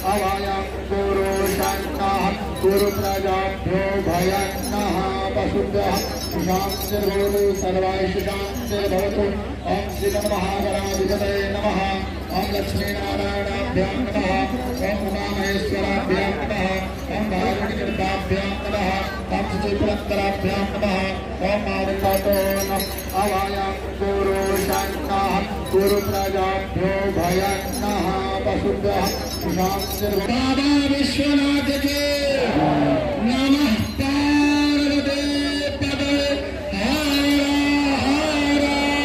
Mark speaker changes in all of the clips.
Speaker 1: अभयं पुरुषन्नः गुरुप्रजाभ्यो भयन्नः वसुभ्यः शान्तिर्भवतु सर्वासु शान्तिर्भवतु। ओं श्रीमन्महागणाधिपतये नमः। ओं लक्ष्मीनारायणाभ्यां नमः। ओं उमामहेश्वराभ्यां नमः। ओं भागवतीकृताभ्यां नमः। ओं श्रीपुरन्दराभ्यां नमः। ओं मारुतो नमः। अभयं पुरुषन्नः गुरुप्रजाभ्यो भयन्नः वसुभ्यः शान्तिर्भवतु। बाबा विश्वनाथ के नमः। पार्वती पदे हर हर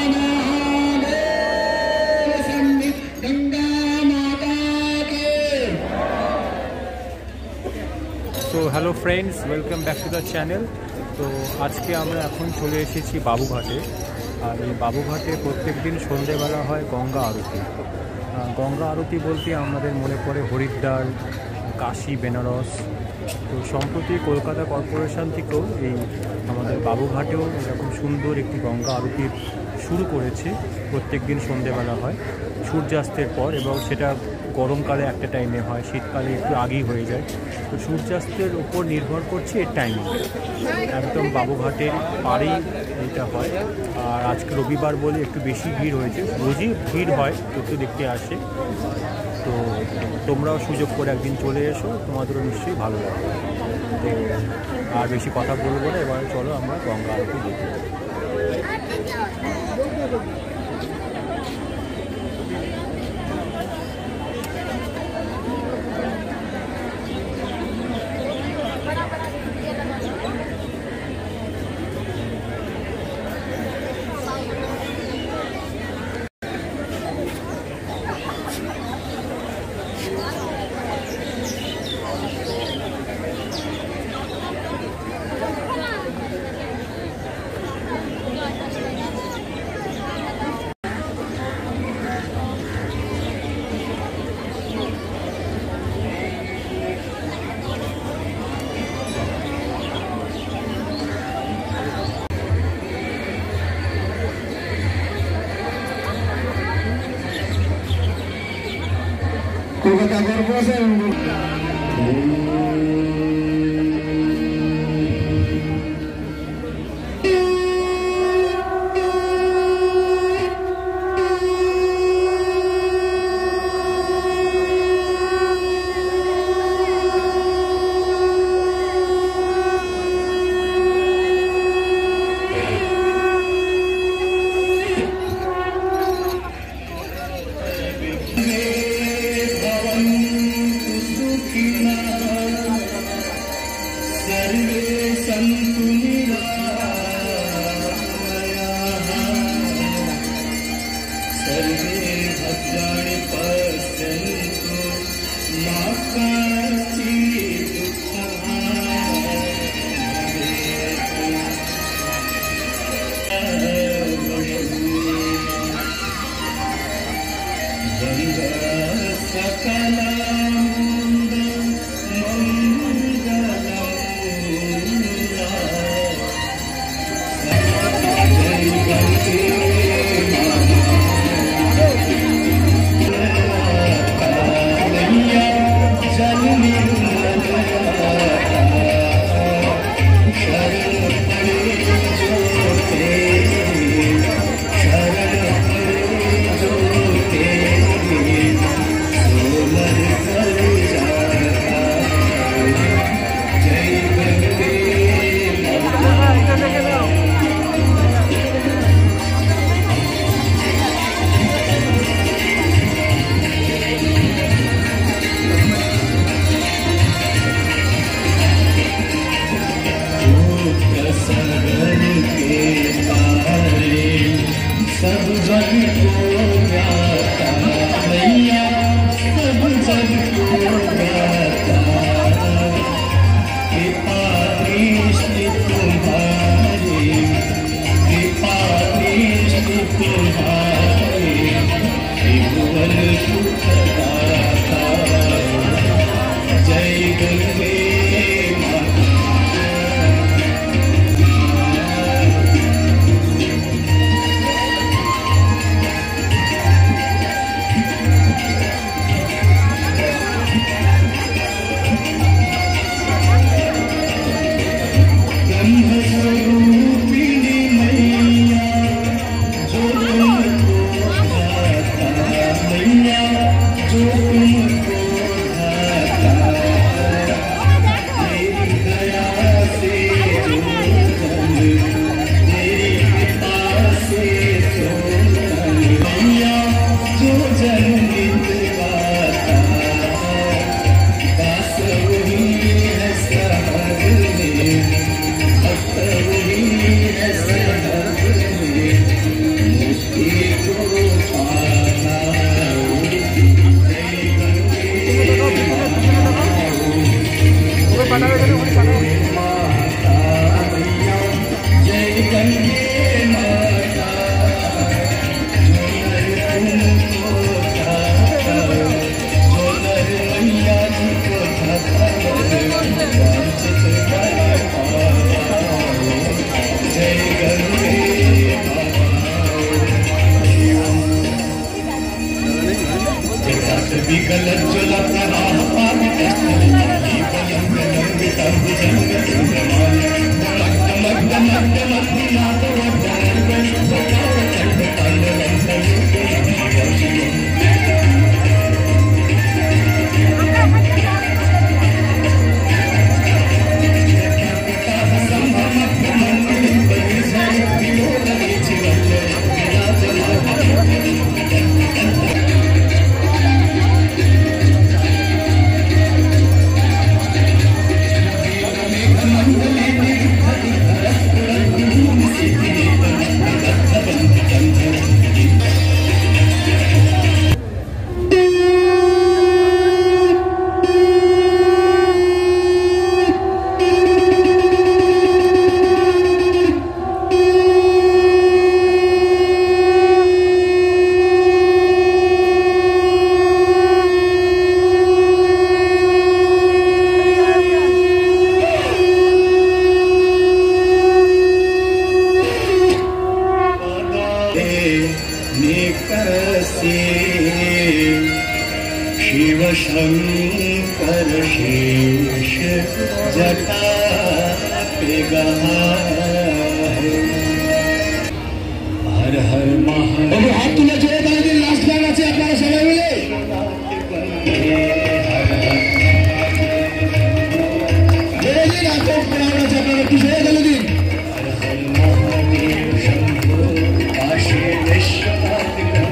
Speaker 1: महादेव शंभो गंगा माता के।
Speaker 2: তো hello friends, welcome back to the channel. তো আজকে আমরা এখন চলে এসেছি বাবুঘাটে। আর এই বাবুঘাটে প্রত্যেক দিন সন্ধেবেলা হয় গঙ্গা আরতি। গঙ্গা আরতি বলতে আমাদের মনে পড়ে হরিদ্বার, কাশী, বেনারস। তো সম্প্রতি কলকাতা কর্পোরেশন থেকেও এই আমাদের বাবুঘাটেও এরকম সুন্দর একটি গঙ্গা আরতি শুরু করেছে। প্রত্যেক দিন সন্ধেবেলা হয় সূর্যাস্তের পর, এবং সেটা গরমকালে একটা টাইমে হয়, শীতকালে একটু আগেই হয়ে যায়। তো সূর্যাস্তের উপর নির্ভর করছে এর টাইমিং। একদম বাবুঘাটের পাড়েই এইটা হয়। আর আজকে রবিবার বলে একটু বেশি ভিড় হয়েছে। রোজই ভিড় হয়, একটু দেখতে আসে। তো তোমরাও সুযোগ করে একদিন চলে এসো, তোমাদেরও নিশ্চয়ই ভালো লাগবে। তো আর বেশি কথা বলবো না, এবার চলো আমরা গঙ্গা আরতি দেখি।
Speaker 1: Kota Corporation. शिव शंकर शेष जटा पे हर हर महादेव हाथ तुले जोड़े दाঁড়িয়ে লাস্ট গান আছে আপনারা সবাই মিলে জোরে দিন আপনারা প্রাণ আছে আপনারা একটু জোরে বলে দিন হর হর মহাদেব শম্ভু কাশী বিশ্বনাথ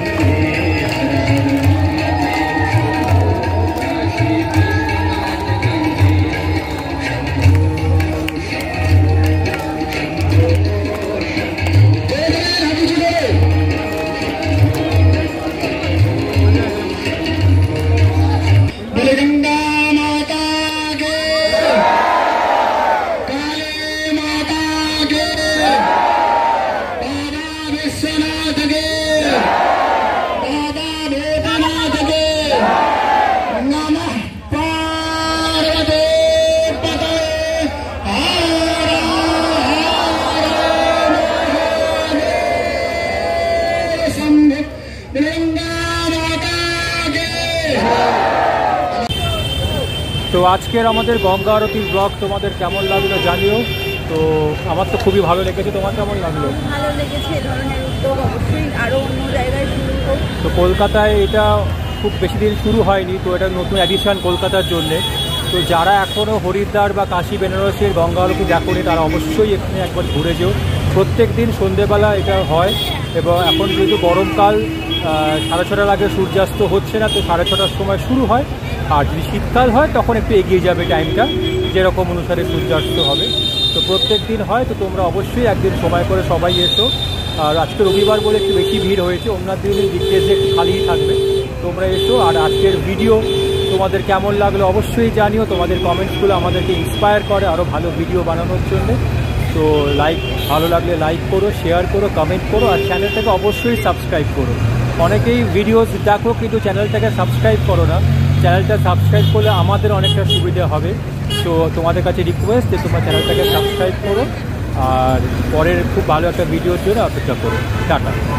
Speaker 2: তো আজকের আমাদের গঙ্গা আরতির ব্লগ তোমাদের কেমন লাগলো জানিও। তো আমার তো খুবই ভালো লেগেছে, তোমার কেমন লাগলো?
Speaker 3: ভালো লেগেছে, এই ধরনের উদ্যোগ অবশ্যই আরও অন্য জায়গায় শুরু হোক।
Speaker 2: তো কলকাতায় এটা খুব বেশি দিন শুরু হয়নি, তো এটা নতুন অ্যাডিশন কলকাতার জন্যে। তো যারা এখনও হরিদ্বার বা কাশী বেনারসের গঙ্গা আরতি দেখোনি তারা অবশ্যই এখানে একবার ঘুরে যেও। প্রত্যেক দিন সন্ধেবেলা এটা হয় এবং এখন যেহেতু গরমকাল 6:30টার আগে সূর্যাস্ত হচ্ছে না, তো 6:30টার সময় শুরু হয়। আর যদি শীতকাল হয় তখন একটু এগিয়ে যাবে টাইমটা, যেরকম অনুসারে সূর্যাস্ত হবে। তো প্রত্যেক দিন হয়, তো তোমরা অবশ্যই একদিন সময় করে সবাই এসো। আর আজকে রবিবার বলে একটু বেশি ভিড় হয়েছে, অন্যান্য দিনের দিকটেজে একটু খালিই থাকবে। তোমরা এসো। আর আজকের ভিডিও তোমাদের কেমন লাগলো অবশ্যই জানিও। তোমাদের কমেন্টসগুলো আমাদেরকে ইন্সপায়ার করে আরও ভালো ভিডিও বানানোর জন্য। তো ভালো লাগলে লাইক করো, শেয়ার করো, কমেন্ট করো, আর চ্যানেলটাকে অবশ্যই সাবস্ক্রাইব করো। অনেকেই ভিডিওস দেখো কিন্তু চ্যানেলটাকে সাবস্ক্রাইব করো না। চ্যানেলটা সাবস্ক্রাইব করলে আমাদের অনেকটা সুবিধা হবে। তো তোমাদের কাছে রিকোয়েস্ট যে তোমরা চ্যানেলটাকে সাবস্ক্রাইব করো আর পরের খুব ভালো একটা ভিডিওর জন্য অপেক্ষা করো। টাটা।